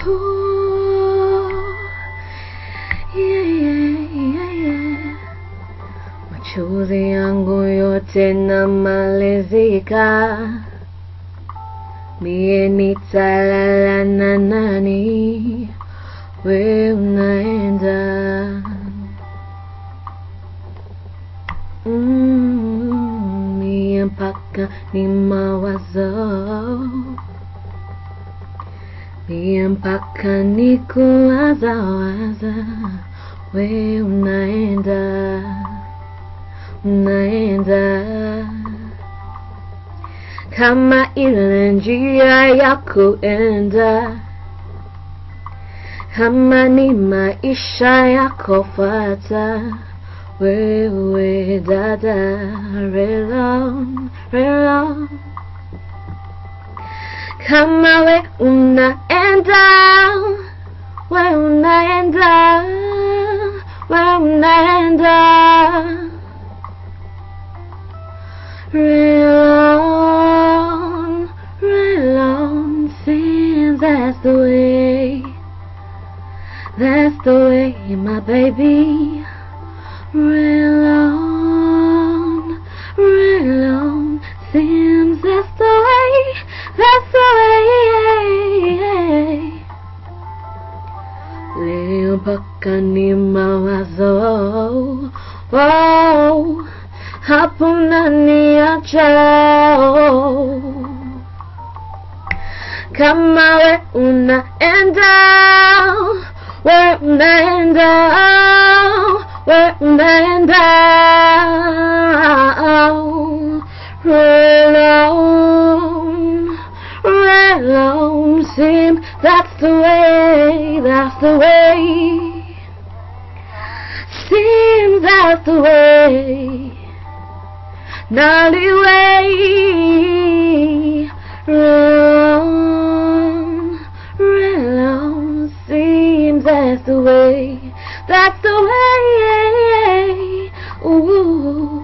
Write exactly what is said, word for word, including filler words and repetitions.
Ooh, yeah, yeah, yeah, yeah. Machozi yangu yote na malizika, mie nitalala na nani? We unaenda. Mm, mie mpaka ni mawazo, mie mpaka ni kuwaza waza. We unaenda, unaenda. Kama ile njia ya kuenda, kama ni maisha ya kufuata. Wewe dada, relo, relo. Kama we unaenda, we unaenda, we unaenda. Relo, relo, seems that's the way, that's the way, my baby. Rail on, rail on, seems that's the way, that's the way. Leo mpaka ni mawazo, oh, hapo unaniacha. Kama we unaenda, we unaenda, we unaenda. Roll on, roll on, seems that's the way, that's the way. Seems that's the way, naughty way. Roll on, roll on, seems that's the way, that's the way. Ooh.